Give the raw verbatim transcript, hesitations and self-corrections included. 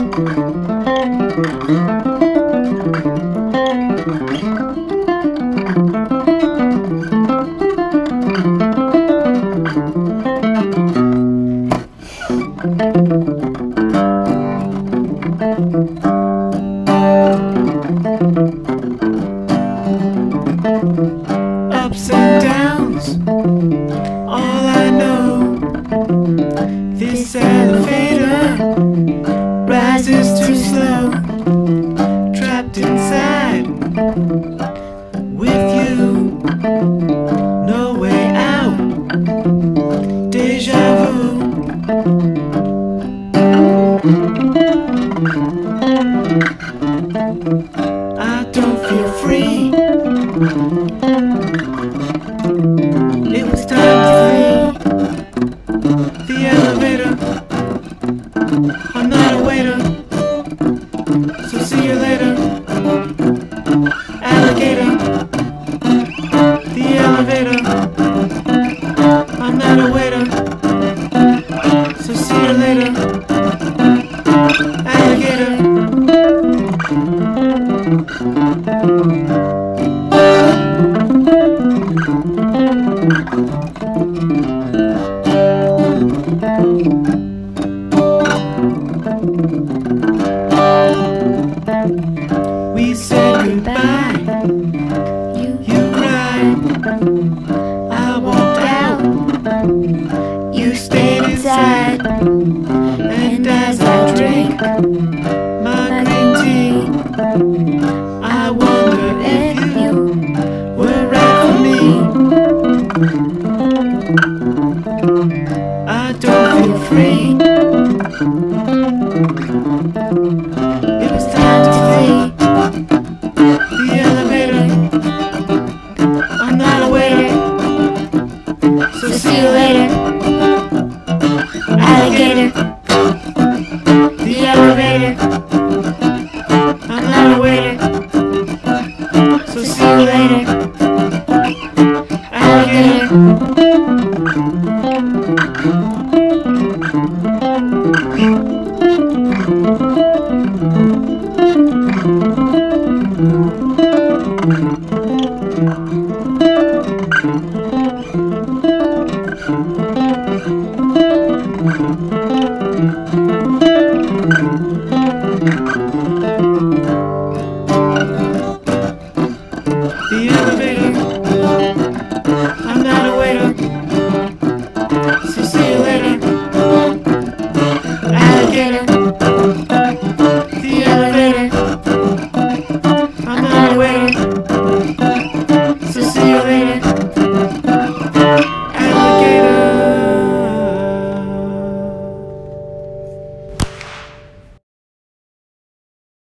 Ups and downs, all I know. This elevator rises too slow. Trapped inside with you, no way out. Deja vu. I don't feel free. It was time to leave the elevator. I'm not a waiter, so see you later, alligator. The elevator. I'm not a waiter, so see you later, alligator. We said goodbye, you, you cried, I walked out, you stayed inside, and as I drank my green tea, I wondered if you were right for me. I don't feel free. It was time to leave the elevator. I'm not a waiter, so see you later, alligator. The elevator. I'm not a waiter, so see you later, alligator.